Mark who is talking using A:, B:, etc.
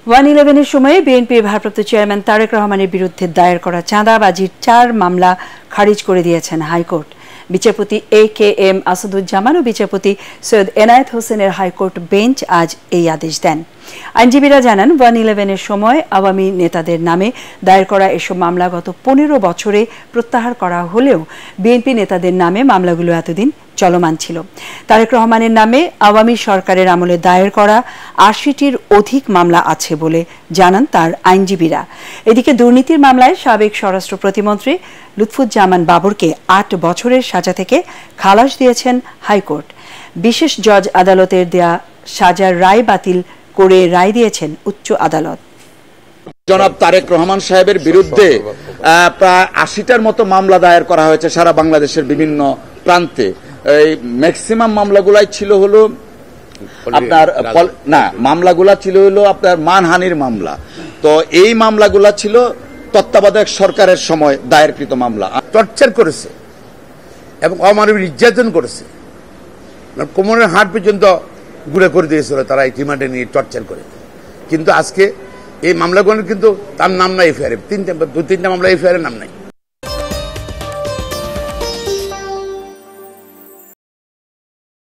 A: 111-এর সময়ে বিএনপির ভারপ্রাপ্ত চেয়ারম্যান তারেক রহমানের বিরুদ্ধে দায়ের করা চাঁদাবাজির 4 মামলা খারিজ করে দিয়েছেন হাইকোর্ট। বিচারপতি AKM আসাদুজ্জামান ও বিচারপতি সৈয়দ এনায়েত হোসেনের হাইকোর্ট বেঞ্চ আজ এই আদেশ দেন। আইনজীবীরা জানান 111-এর সময় আওয়ামী নেতাদের নামে দায়ের করা এসব মামলা গত 15 বছরে প্রত্যাহার করা হলেও বিএনপি নেতাদের নামে মামলাগুলো এতদিন চলমান ছিল। তারেক রহমানের নামে আওয়ামী সরকারের আমলে দায়ের করা 80টির অধিক মামলা আছে বলে জানান তার আইনজীবীরা। এদিকে দুর্নীতির মামলায় সাবেক স্বরাষ্ট্র প্রতিমন্ত্রী লুৎফুজ্জামান বাবরকে 8 বছরের সাজা থেকে খালাস দিয়েছেন হাইকোর্ট। বিশেষ জজ আদালতের দেয়া সাজার রায় বাতিল করে রায় দিয়েছেন উচ্চ আদালত।
B: জনাব তারেক রহমান সাহেবের বিরুদ্ধে প্রায় 80টার মতো মামলা দায়ের করা হয়েছে সারা বাংলাদেশের বিভিন্ন প্রান্তে। এই ম্যাক্সিমাম মামলাগুলাই ছিল হলো আপনার মামলাগুলা ছিল হলো আপনার মানহানির মামলা। তো এই মামলাগুলা ছিল তত্ত্বাবধায়ক সরকারের সময় দায়েরকৃত মামলা।
C: টর্চার করেছে এবং অমানবিক নির্যাতন করেছে, কোমরের হাড় পর্যন্ত গুঁড়ে করে দিয়েছিল তারা এই রিমান্ডে নিয়ে টর্চার করে। কিন্তু আজকে এই মামলাগুলোর কিন্তু তার নাম নাই এফআইআর, 2-3টা মামলা এফআইআর নাম নাই।